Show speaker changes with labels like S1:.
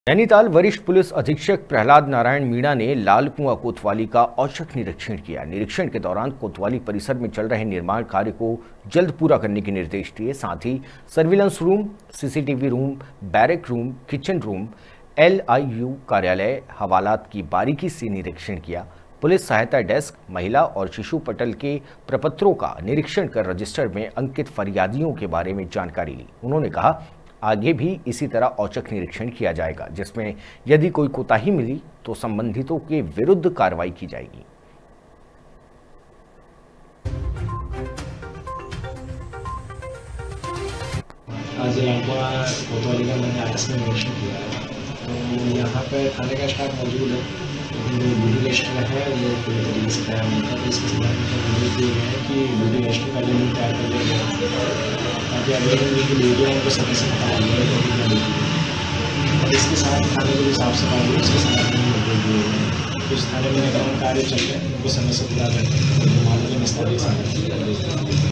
S1: नैनीताल वरिष्ठ पुलिस अधीक्षक प्रहलाद नारायण मीणा ने लाल कुआं कोतवाली का औचक निरीक्षण किया। निरीक्षण के दौरान कोतवाली परिसर में चल रहे निर्माण कार्य को जल्द पूरा करने के निर्देश दिए। साथ ही surveillance room, CCTV room, barrack room, kitchen room, LIU कार्यालय, हवालात की बारीकी से निरीक्षण किया। पुलिस सहायता डेस्क, महिला और शिशु पटल के प्रपत्रों का निरीक्षण कर रजिस्टर में अंकित फरियादियों के बारे में जानकारी ली। उन्होंने कहा, आगे भी इसी तरह औचक निरीक्षण किया जाएगा, जिसमें यदि कोई कोताही मिली तो संबंधितों के विरुद्ध कार्रवाई की जाएगी।
S2: आज लालकुआ कोतवाली का मैंने आकस्मिक निरीक्षण किया है। तो यहाँ पर खाने का स्टाफ मौजूद है, ड्यूटी रजिस्टर है, वो पूरी तरीके से तैयार नहीं था। तो इसके संदर्भ में निर्देश दिए गए हैं कि ड्यूटी रजिस्टर पहले नहीं तैयार कर लिया गया, ताकि अगले दिन की ड्यूटी है उनको समय से पता लग जाए और इसके साथ खाने की जो साफ सफाई है उसके संदर्भ में निर्देश दिए गए हैं। कुछ थाने में निर्माण कार्य चल रहे हैं, उनको समय से पूरा करके मामले में निस्तार